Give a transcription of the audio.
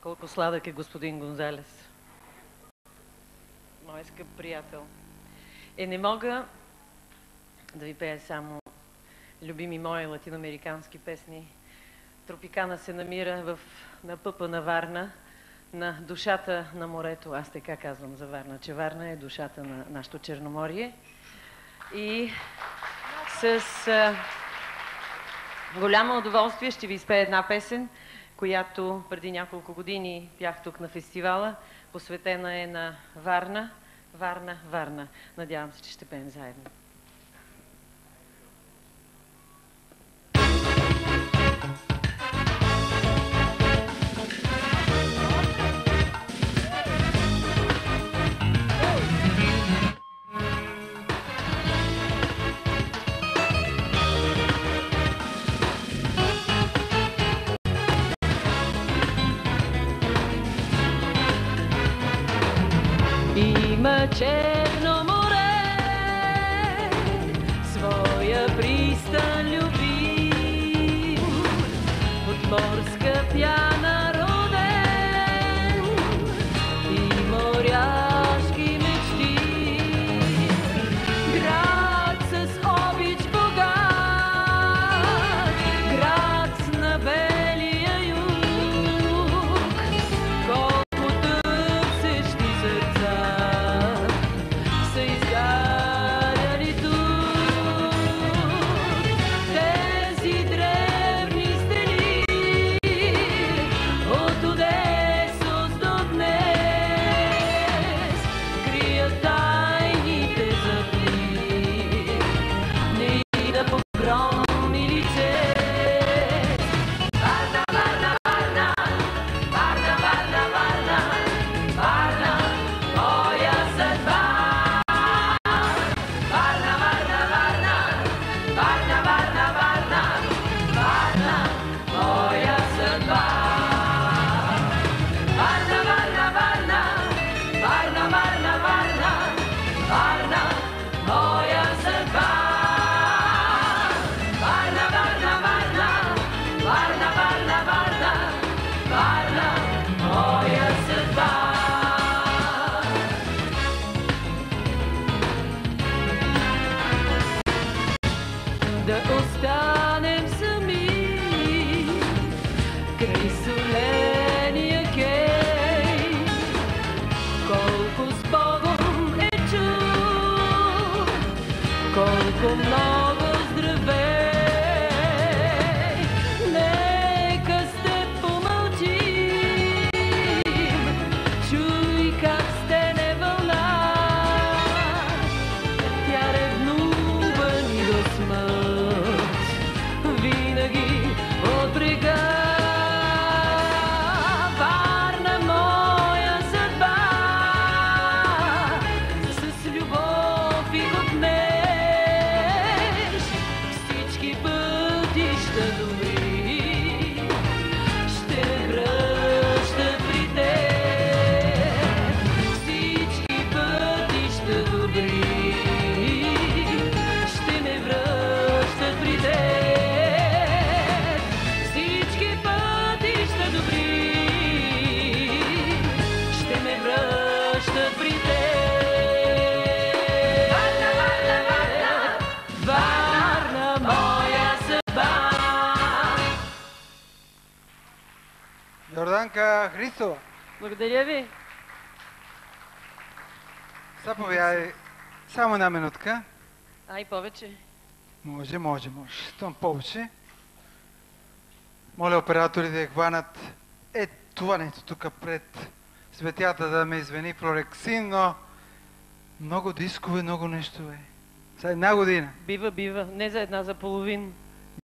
Колко сладък е господин Гонзалес. Мой скъп приятел. Не мога да ви пея само любими мои латиноамерикански песни. Тропикана се намира на пъпа на Варна, на душата на морето. Аз така казвам за Варна, че Варна е душата на нашето Черноморие. И с голямо удоволствие ще ви изпея една песен, която преди няколко години пях тук на фестивала. Посветена е на Варна. Варна, Варна. Надявам се, че ще пеем заедно. Има Черно море, своя пристан любим, от морска пяна роден и моряшки мечти. Град с обич богат, град на белия юг, колко търсещи сърца да останем сами край соления кей. Колко с Богом е чул, колко много здравей. Нека с теб помълчим, чуй как стене вълна, тя ревнува ни до смърт, винаги от брега. Варна, моя съдба, с любов и отнеш всички пътища добри, ще ме връщат при теб. Всички пътища добри ще ме връщат при теб. Всички пътища добри ще ме връщат при теб. Варна, Варна, Варна, Варна, моя съдба. Йорданка Христова, Благодаря ви. заповядай само една минутка. И повече. Може. Щом повече. Моля операторите да хванат това нещо тук пред светята, да ме извини Флорексин, но много дискове, много нещо е. За една година. Бива. Не за една, за половин.